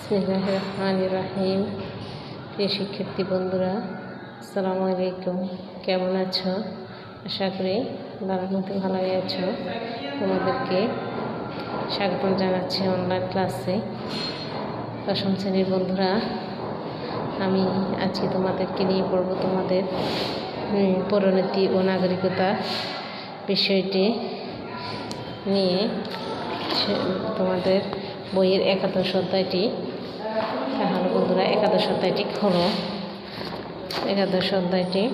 বিসমিল্লাহির রহমানির রহিম। প্রিয় শিক্ষার্থী বন্ধুরা, আসসালামু আলাইকুম। কেমন আছো? আশা করি আল্লাহর রহমতে ভালোই আছো। তোমাদেরকে স্বাগতম জানাচ্ছি অনলাইন ক্লাসে। দশম শ্রেণীর বন্ধুরা, আমি আজকে তোমাদেরকে নিয়ে পড়ব তোমাদের পরিণতি ও নাগরিকতা বিষয়টি নিয়ে। তোমাদের বইয়ের একাদশ অধ্যায়টি, তাহলে বন্ধুরা একাদশ অধ্যায়টি হলো, একাদশ অধ্যায়টি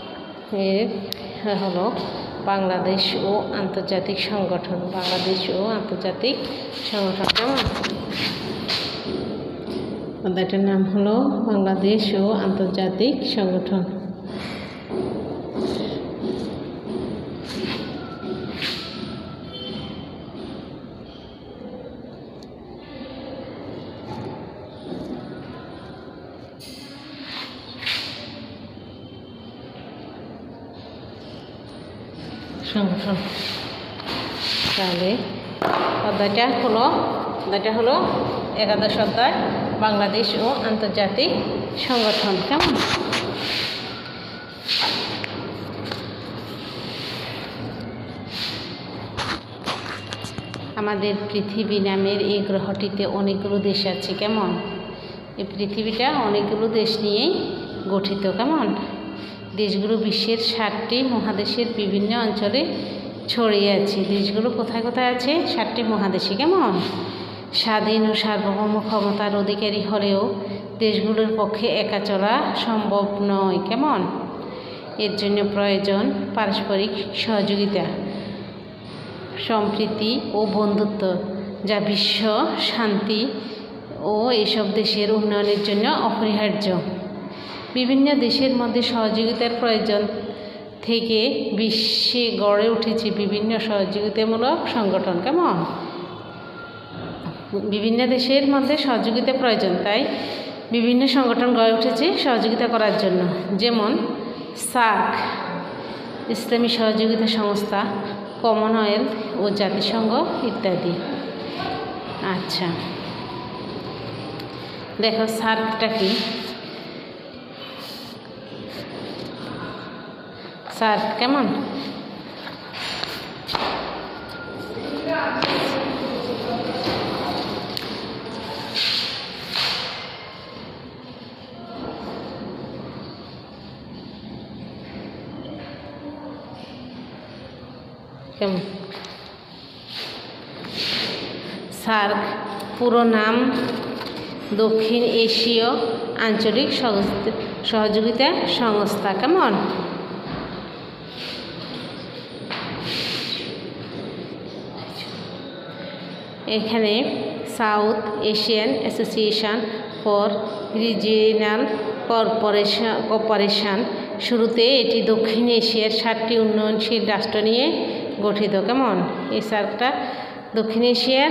হলো বাংলাদেশ ও আন্তর্জাতিক সংগঠন। বাংলাদেশ ও আন্তর্জাতিক সংগঠন। কেমন? অধ্যায়টার নাম হলো বাংলাদেশ ও আন্তর্জাতিক সংগঠন। সংগঠন, তাহলে অধ্যায়টা হলো একাদশ অধ্যায় বাংলাদেশ ও আন্তর্জাতিক সংগঠন। কেমন? আমাদের পৃথিবী নামের এই গ্রহটিতে অনেকগুলো দেশ আছে। কেমন? এই পৃথিবীটা অনেকগুলো দেশ নিয়েই গঠিত। কেমন? দেশগুলো বিশ্বের 7টি মহাদেশের বিভিন্ন অঞ্চলে ছড়িয়ে আছে। দেশগুলো কোথায় কোথায় আছে? 7টি মহাদেশে। কেমন? স্বাধীন ও সার্বভৌম ক্ষমতার অধিকারী হলেও দেশগুলোর পক্ষে একা চলা সম্ভব নয়। কেমন? এর জন্য প্রয়োজন পারস্পরিক সহযোগিতা, সম্প্রীতি ও বন্ধুত্ব, যা বিশ্ব শান্তি ও এসব দেশের উন্নয়নের জন্য অপরিহার্য। বিভিন্ন দেশের মধ্যে সহযোগিতার প্রয়োজন থেকে বিশ্বে গড়ে উঠেছে বিভিন্ন সহযোগিতামূলক সংগঠন। কেমন? বিভিন্ন দেশের মধ্যে সহযোগিতার প্রয়োজন, তাই বিভিন্ন সংগঠন গড়ে উঠেছে সহযোগিতা করার জন্য। যেমন সার্ক, ইসলামী সহযোগিতা সংস্থা, কমনওয়েলথ ও জাতিসংঘ ইত্যাদি। আচ্ছা, দেখো সার্কটা কি? সার্ক কেমন? কেমন? সার্ক পুরো নাম দক্ষিণ এশীয় আঞ্চলিক সহযোগিতা সংস্থা। কেমন? এখানে South Asian Association for Regional Cooperation. শুরুতে এটি দক্ষিণ এশিয়ার 7টি উন্নয়নশীল রাষ্ট্র নিয়ে গঠিত। কেমন? এই সার্কটা দক্ষিণ এশিয়ার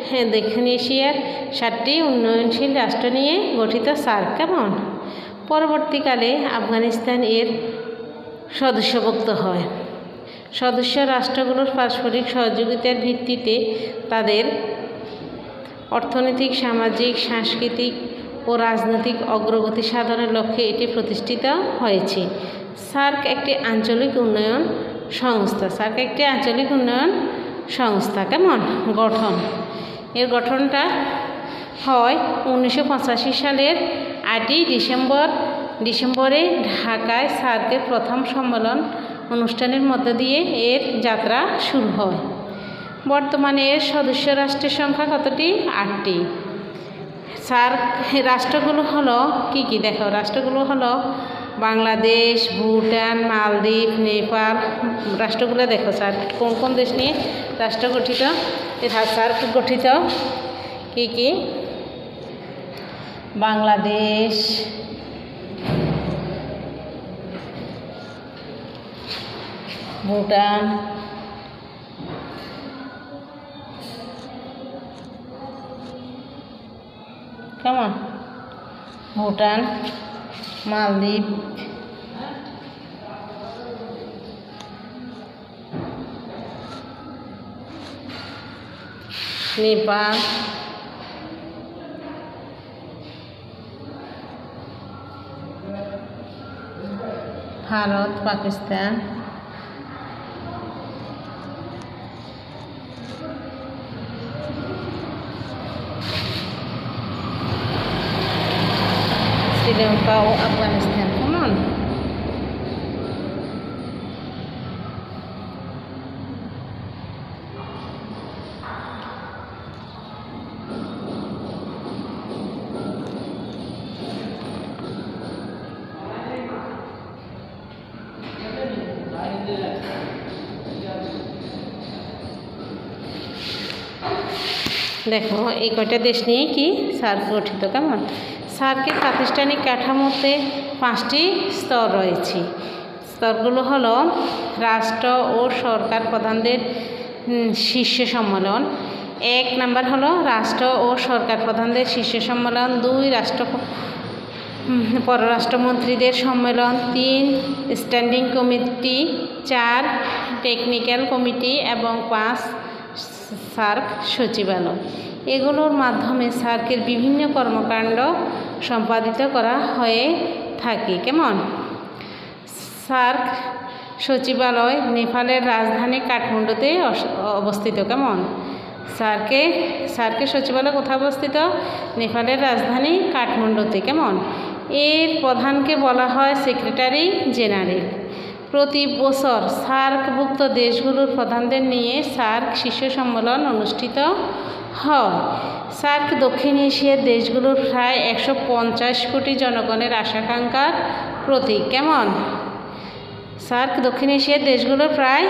7টি উন্নয়নশীল রাষ্ট্র নিয়ে গঠিত সার্ক। কেমন? পরবর্তীকালে আফগানিস্তান এর সদস্যভুক্ত হয়। সদস্য রাষ্ট্রগুলোর পারস্পরিক সহযোগিতার ভিত্তিতে তাদের অর্থনৈতিক, সামাজিক, সাংস্কৃতিক ও রাজনৈতিক অগ্রগতি সাধনের লক্ষ্যে এটি প্রতিষ্ঠিত হয়েছে। সার্ক একটি আঞ্চলিক উন্নয়ন সংস্থা। সার্ক একটি আঞ্চলিক উন্নয়ন সংস্থা। কেমন? গঠন, এর গঠনটা হয় 1985 সালের 8ই ডিসেম্বরে ঢাকায় সার্কের প্রথম সম্মেলন অনুষ্ঠানের মধ্য দিয়ে এর যাত্রা শুরু হয়। বর্তমানে এর সদস্য রাষ্ট্রের সংখ্যা কতটি? 8টি। সার্ক রাষ্ট্রগুলো হলো কি কি? দেখো, রাষ্ট্রগুলো হলো বাংলাদেশ, ভুটান, মালদ্বীপ, নেপাল। রাষ্ট্রগুলো দেখো, সার্ক কোন কোন দেশ নিয়ে রাষ্ট্র গঠিত? সার্ক গঠিত কি কি? বাংলাদেশ, ভুটান, কেমন? ভুটান, মালদ্বীপ, নেপাল, ভারত, পাকিস্তান, শ্রীলঙ্কা ও আফগানিস্তান। কেমন? দেখো এই কয়টা দেশ নিয়ে কি সার্ক গঠিত। কেমন? সার্কের প্রাতিষ্ঠানিক কাঠামোতে 5টি স্তর রয়েছে। স্তরগুলো হলো রাষ্ট্র ও সরকার প্রধানদের শীর্ষ সম্মেলন। 1 নাম্বার হলো রাষ্ট্র ও সরকার প্রধানদের শীর্ষ সম্মেলন। 2 পররাষ্ট্রমন্ত্রীদের সম্মেলন। 3 স্ট্যান্ডিং কমিটি। 4 টেকনিক্যাল কমিটি এবং 5 সার্ক সচিবালয়। এগুলোর মাধ্যমে সার্কের বিভিন্ন কর্মকাণ্ড সম্পাদিত করা হয়ে থাকে। কেমন? সার্ক সচিবালয় নেপালের রাজধানী কাঠমান্ডুতে অবস্থিত। কেমন? সার্কের সচিবালয় কোথায় অবস্থিত? নেপালের রাজধানী কাঠমান্ডুতে। কেমন? এর প্রধানকে বলা হয় সেক্রেটারি জেনারেল। প্রতি বছর সার্কভুক্ত দেশগুলোর প্রধানদের নিয়ে সার্ক শীর্ষ সম্মেলন অনুষ্ঠিত হয়। সার্ক দক্ষিণ এশিয়ার দেশগুলোর প্রায় 150 কোটি জনগণের আশাকাঙ্ক্ষার প্রতীক। কেমন? সার্ক দক্ষিণ এশিয়ার দেশগুলোর প্রায়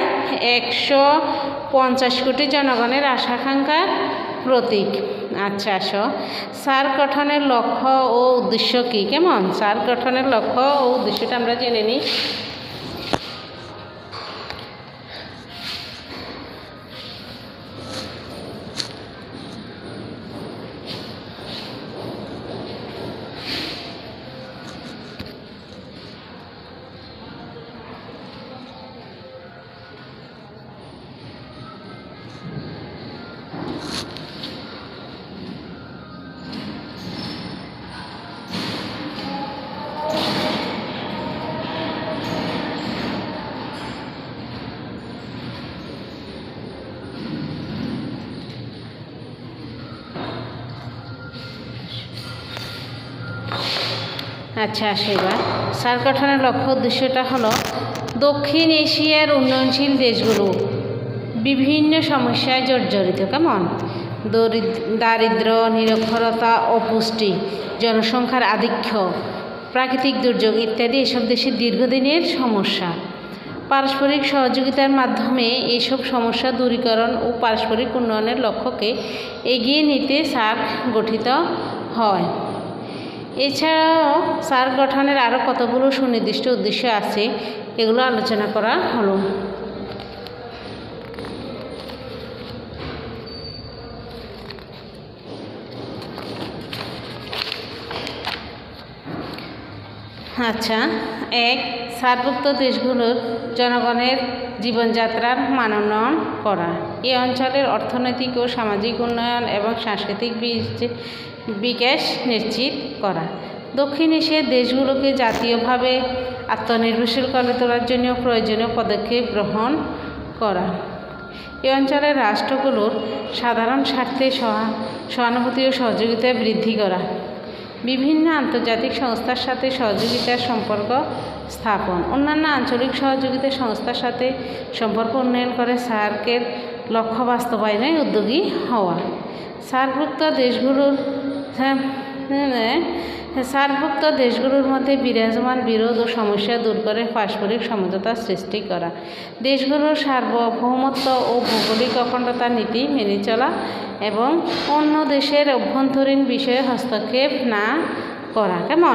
150 কোটি জনগণের আশাকাঙ্ক্ষার প্রতীক। আচ্ছা, আসো সার্ক গঠনের লক্ষ্য ও উদ্দেশ্য কী? কেমন? সার্ক গঠনের লক্ষ্য ও উদ্দেশ্যটা আমরা জেনে নিই। আচ্ছা, এবার সার্ক গঠনের লক্ষ্য উদ্দেশ্যটা হলো দক্ষিণ এশিয়ার উন্নয়নশীল দেশগুলো বিভিন্ন সমস্যায় জর্জরিত। কেমন? দারিদ্র্য, নিরক্ষরতা, অপুষ্টি, জনসংখ্যার আধিক্য, প্রাকৃতিক দুর্যোগ ইত্যাদি এসব দেশের দীর্ঘদিনের সমস্যা। পারস্পরিক সহযোগিতার মাধ্যমে এইসব সমস্যা দূরীকরণ ও পারস্পরিক উন্নয়নের লক্ষ্যকে এগিয়ে নিতে সার্ক গঠিত হয়। এছাড়াও সার্ক গঠনের আরও কতগুলো সুনির্দিষ্ট উদ্দেশ্য আছে, এগুলো আলোচনা করা হলো। আচ্ছা, 1 সার্কভুক্ত দেশগুলোর জনগণের জীবনযাত্রার মান উন্নয়ন করা। এই অঞ্চলের অর্থনৈতিক ও সামাজিক উন্নয়ন এবং সাংস্কৃতিক বিকাশ নিশ্চিত করা। দক্ষিণ এশিয়ার দেশগুলোকে জাতীয়ভাবে আত্মনির্ভরশীল করে তোলার জন্য প্রয়োজনীয় পদক্ষেপ গ্রহণ করা। এই অঞ্চলের রাষ্ট্রগুলোর সাধারণ স্বার্থে সহানুভূতি ও সহযোগিতা বৃদ্ধি করা। বিভিন্ন আন্তর্জাতিক সংস্থার সাথে সহযোগিতার সম্পর্ক স্থাপন। অন্যান্য আঞ্চলিক সহযোগিতা সংস্থার সাথে সম্পর্ক উন্নয়ন করে সার্কের লক্ষ্য বাস্তবায়নে উদ্যোগী হওয়া। সার্কভুক্ত দেশগুলোর মধ্যে বিরাজমান বিরোধ ও সমস্যা দূর করে পারস্পরিক সমঝোতা সৃষ্টি করা। দেশগুলোর সার্বভৌমত্ব ও ভৌগোলিক অখণ্ডতার নীতি মেনে চলা এবং অন্য দেশের অভ্যন্তরীণ বিষয়ে হস্তক্ষেপ না করা। কেমন?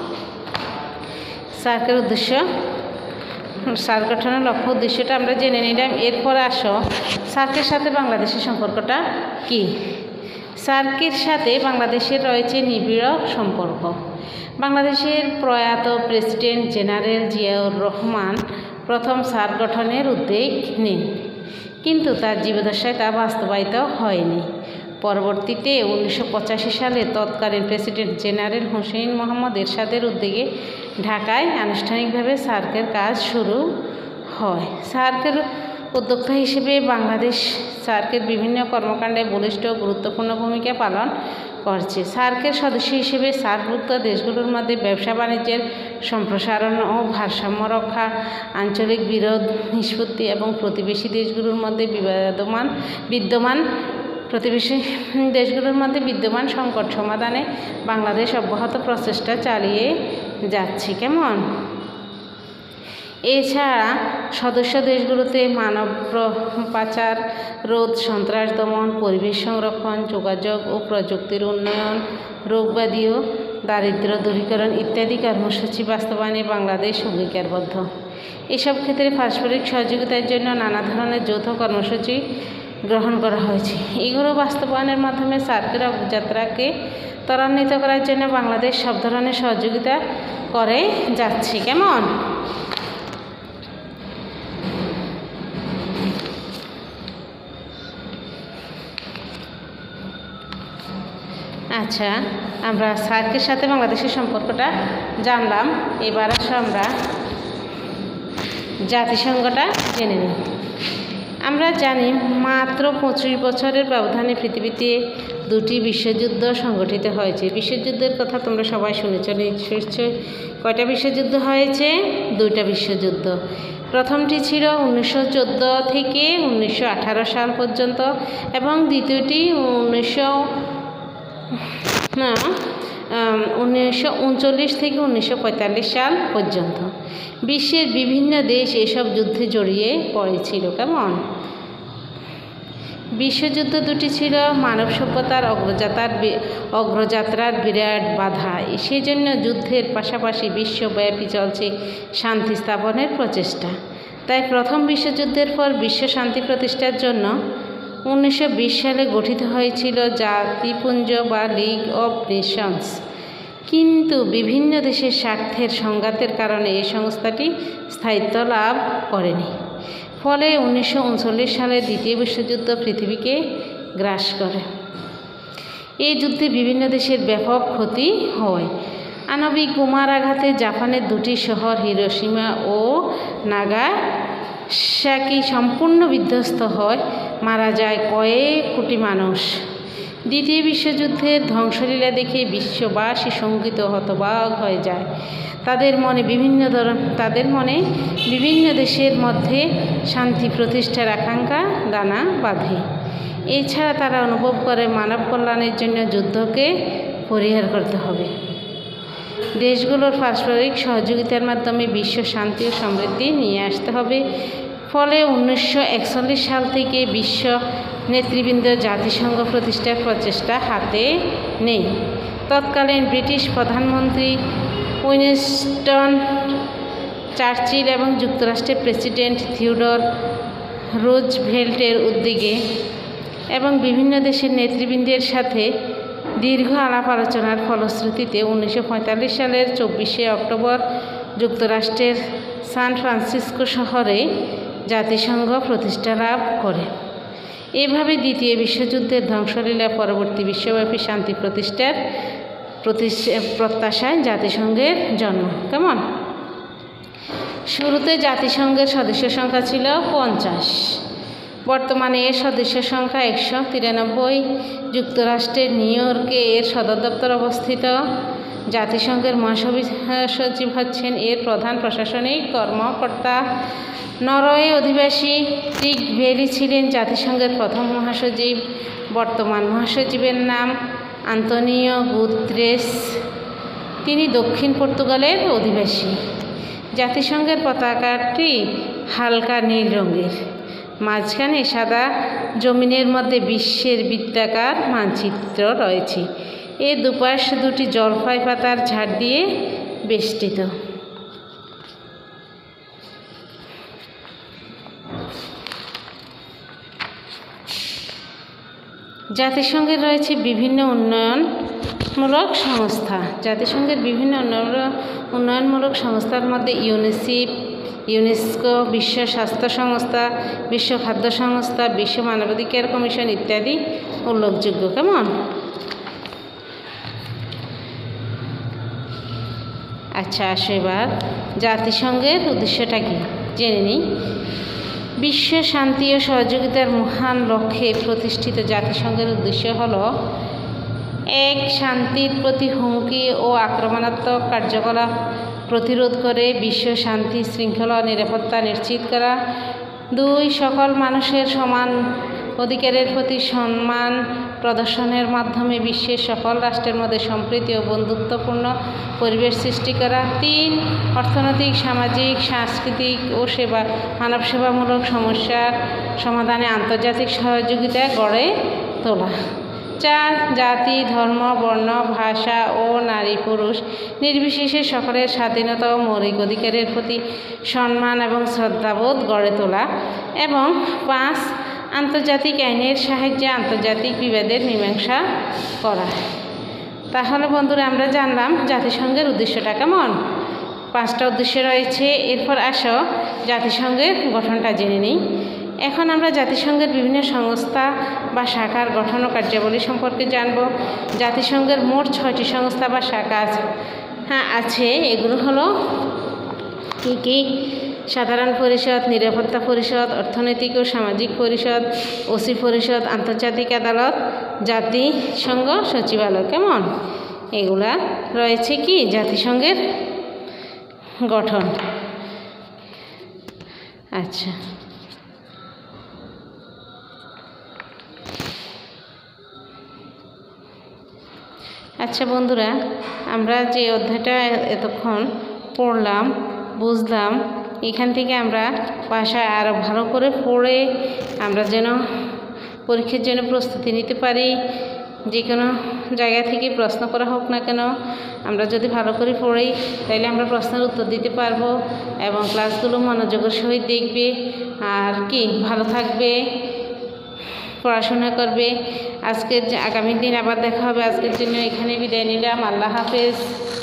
সার্কের উদ্দেশ্য, সার্ক গঠনের লক্ষ্য উদ্দেশ্যটা আমরা জেনে নিলাম। এরপর আসো সার্কের সাথে বাংলাদেশের সম্পর্কটা কী। সার্কের সাথে বাংলাদেশের রয়েছে নিবিড় সম্পর্ক। বাংলাদেশের প্রয়াত প্রেসিডেন্ট জেনারেল জিয়াউর রহমান প্রথম সার্ক গঠনের উদ্যোগ নেন, কিন্তু তার জীবদ্দশায় তা বাস্তবায়িত হয়নি। পরবর্তীতে 1985 সালে তৎকালীন প্রেসিডেন্ট জেনারেল হুসেইন মোহাম্মদ এরশাদের উদ্যোগে ঢাকায় আনুষ্ঠানিকভাবে সার্কের কাজ শুরু হয়। সার্কের উদ্যোক্তা হিসেবে বাংলাদেশ সার্কের বিভিন্ন কর্মকাণ্ডে বলিষ্ঠ ও গুরুত্বপূর্ণ ভূমিকা পালন করছে। সার্কের সদস্য হিসেবে সার্কভুক্ত দেশগুলোর মধ্যে ব্যবসা বাণিজ্যের সম্প্রসারণ ও ভারসাম্য রক্ষা, আঞ্চলিক বিরোধ নিষ্পত্তি এবং প্রতিবেশী দেশগুলোর মধ্যে বিদ্যমান সংকট সমাধানে বাংলাদেশ অব্যাহত প্রচেষ্টা চালিয়ে যাচ্ছে। কেমন? এছাড়া সদস্য দেশগুলোতে মানব পাচার রোধ, সন্ত্রাস দমন, পরিবেশ সংরক্ষণ, যোগাযোগ ও প্রযুক্তির উন্নয়ন, রোগব্যাধি ও দারিদ্র্য দূরীকরণ ইত্যাদি কর্মসূচি বাস্তবায়নে বাংলাদেশ অঙ্গীকারবদ্ধ। এসব ক্ষেত্রে পারস্পরিক সহযোগিতার জন্য নানা ধরনের যৌথ কর্মসূচি গ্রহণ করা হয়েছে। এগুলো বাস্তবায়নের মাধ্যমে সার্কের অগ্রযাত্রাকে ত্বরান্বিত করার জন্য বাংলাদেশ সব ধরনের সহযোগিতা করে যাচ্ছে। কেমন? আচ্ছা, আমরা সার্কের সাথে বাংলাদেশের সম্পর্কটা জানলাম। এবার আসো আমরা জাতিসংঘটা জেনে নিই। আমরা জানি মাত্র 25 বছরের ব্যবধানে পৃথিবীতে 2টি বিশ্বযুদ্ধ সংগঠিত হয়েছে। বিশ্বযুদ্ধের কথা তোমরা সবাই শুনেছ নিশ্চয়ই। কয়টা বিশ্বযুদ্ধ হয়েছে? 2টা বিশ্বযুদ্ধ। প্রথমটি ছিল 1914 থেকে 1918 সাল পর্যন্ত এবং দ্বিতীয়টি 1939 থেকে 1945 সাল পর্যন্ত। বিশ্বের বিভিন্ন দেশ এসব যুদ্ধে জড়িয়ে পড়েছিল। কেমন? বিশ্বযুদ্ধ দুটি ছিল মানব সভ্যতার অগ্রযাত্রার বিরাট বাধা। সেজন্য যুদ্ধের পাশাপাশি বিশ্বব্যাপী চলছে শান্তি স্থাপনের প্রচেষ্টা। তাই প্রথম বিশ্বযুদ্ধের পর বিশ্ব শান্তি প্রতিষ্ঠার জন্য 1920 সালে গঠিত হয়েছিল জাতিপুঞ্জ বা লিগ অফ নেশনস। কিন্তু বিভিন্ন দেশের স্বার্থের সংঘাতের কারণে এই সংস্থাটি স্থায়িত্ব লাভ করেনি। ফলে 1939 সালে দ্বিতীয় বিশ্বযুদ্ধ পৃথিবীকে গ্রাস করে। এই যুদ্ধে বিভিন্ন দেশের ব্যাপক ক্ষতি হয়। আণবিক বোমার আঘাতে জাপানের 2টি শহর হিরোশিমা ও নাগাসাকি সম্পূর্ণ বিধ্বস্ত হয়, মারা যায় কয়েক কোটি মানুষ। দ্বিতীয় বিশ্বযুদ্ধের ধ্বংসলীলা দেখে বিশ্ববাসী শঙ্কিত হতবাক হয়ে যায়। তাদের মনে বিভিন্ন দেশের মধ্যে শান্তি প্রতিষ্ঠার আকাঙ্ক্ষা দানা বাঁধে। এছাড়া তারা অনুভব করে মানব কল্যাণের জন্য যুদ্ধকে পরিহার করতে হবে। দেশগুলোর পারস্পরিক সহযোগিতার মাধ্যমে বিশ্ব শান্তি ও সমৃদ্ধি নিয়ে আসতে হবে। ফলে 1941 সাল থেকে বিশ্ব নেতৃবৃন্দ জাতিসংঘ প্রতিষ্ঠার প্রচেষ্টা হাতে নেয়। তৎকালীন ব্রিটিশ প্রধানমন্ত্রী উইনস্টন চার্চিল এবং যুক্তরাষ্ট্রের প্রেসিডেন্ট থিওডর রুজভেল্টের উদ্যোগে এবং বিভিন্ন দেশের নেতৃবৃন্দের সাথে দীর্ঘ আলাপ আলোচনার ফলশ্রুতিতে 1945 সালের 24শে অক্টোবর যুক্তরাষ্ট্রের সান ফ্রান্সিসকো শহরে জাতিসংঘ প্রতিষ্ঠা লাভ করে। এভাবে দ্বিতীয় বিশ্বযুদ্ধের ধ্বংসলীলা পরবর্তী বিশ্বব্যাপী শান্তি প্রতিষ্ঠার প্রত্যাশায় জাতিসংঘের জন্ম। কেমন? শুরুতে জাতিসংঘের সদস্য সংখ্যা ছিল 50। বর্তমানে এর সদস্য সংখ্যা 193। যুক্তরাষ্ট্রের নিউ ইয়র্কে এর সদর দপ্তর অবস্থিত। জাতিসংঘের মহাসচিব হচ্ছেন এর প্রধান প্রশাসনিক কর্মকর্তা। নরওয়ে অধিবাসী রিক ভেলি ছিলেন জাতিসংঘের প্রথম মহাসচিব। বর্তমান মহাসচিবের নাম আন্তোনিও গুতেরেস। তিনি দক্ষিণ পর্তুগালের অধিবাসী। জাতিসংঘের পতাকাটি হালকা নীল রঙের, মাঝখানে সাদা জমিনের মধ্যে বিশ্বের বৃত্তাকার মানচিত্র রয়েছে। এর দুপাশ 2টি জলপাই পাতার ঝাড় দিয়ে বেষ্টিত। জাতিসংঘের রয়েছে বিভিন্ন উন্নয়নমূলক সংস্থা। জাতিসংঘের বিভিন্ন উন্নয়নমূলক সংস্থার মধ্যে ইউনিসেফ, ইউনেস্কো, বিশ্ব স্বাস্থ্য সংস্থা, বিশ্ব খাদ্য সংস্থা, বিশ্ব মানবাধিকার কমিশন ইত্যাদি উল্লেখযোগ্য। কেমন? আচ্ছা, আসো এবার জাতিসংঘের উদ্দেশ্যটা কি জেনে নিই। বিশ্ব শান্তি ও সহযোগিতার মহান লক্ষ্যে প্রতিষ্ঠিত জাতিসংঘের উদ্দেশ্য হল: 1. শান্তির প্রতি হুমকি ও আক্রমণাত্মক কার্যকলাপ প্রতিরোধ করে বিশ্ব শান্তি, শৃঙ্খলা ও নিরাপত্তা নিশ্চিত করা। 2. সকল মানুষের সমান অধিকারের প্রতি সম্মান প্রদর্শনের মাধ্যমে বিশ্বের সকল রাষ্ট্রের মধ্যে সম্প্রীতি ও বন্ধুত্বপূর্ণ পরিবেশ সৃষ্টি করা। 3. অর্থনৈতিক, সামাজিক, সাংস্কৃতিক ও মানব সেবামূলক সমস্যার সমাধানে আন্তর্জাতিক সহযোগিতা গড়ে তোলা। 4. জাতি, ধর্ম, বর্ণ, ভাষা ও নারী পুরুষ নির্বিশেষে সকলের স্বাধীনতা ও মৌলিক অধিকারের প্রতি সম্মান এবং শ্রদ্ধাবোধ গড়ে তোলা। এবং 5. আন্তর্জাতিক আইনের সাহায্যে আন্তর্জাতিক বিবাদের মীমাংসা করা। তাহলে বন্ধুরা, আমরা জানলাম জাতিসংঘের উদ্দেশ্যটা। কেমন? 5টা উদ্দেশ্য রয়েছে। এরপর আসো জাতিসংঘের গঠনটা জেনে নিই। এখন আমরা জাতিসংঘের বিভিন্ন সংস্থা বা শাখার গঠন ও কার্যাবলী সম্পর্কে জানব। জাতিসংঘের মোট 6টি সংস্থা বা শাখা আছে। এগুলো হলো কী কী? সাধারণ পরিষদ, নিরাপত্তা পরিষদ, অর্থনৈতিক ও সামাজিক পরিষদ, ওসি পরিষদ, আন্তর্জাতিক আদালত, জাতিসংঘ সচিবালয়। কেমন? এগুলা রয়েছে কি জাতিসংঘের গঠন। আচ্ছা, আচ্ছা বন্ধুরা, আমরা যে অধ্যায়টা এতক্ষণ পড়লাম, বুঝলাম, এখান থেকে আমরা ভাষা আরও ভালো করে পড়ে আমরা যেন পরীক্ষার জন্য প্রস্তুতি নিতে পারি। যে কোনো জায়গা থেকে প্রশ্ন করা হোক না কেন, আমরা যদি ভালো করে পড়ি তাহলে আমরা প্রশ্নের উত্তর দিতে পারবো এবং ক্লাসগুলো মনোযোগের সহিত দেখবে আর কি ভালো থাকবে, পড়াশোনা করবে। আগামী দিন আবার দেখা হবে। আজকের জন্য এখানে বিদায় নিলাম। আল্লাহ হাফেজ।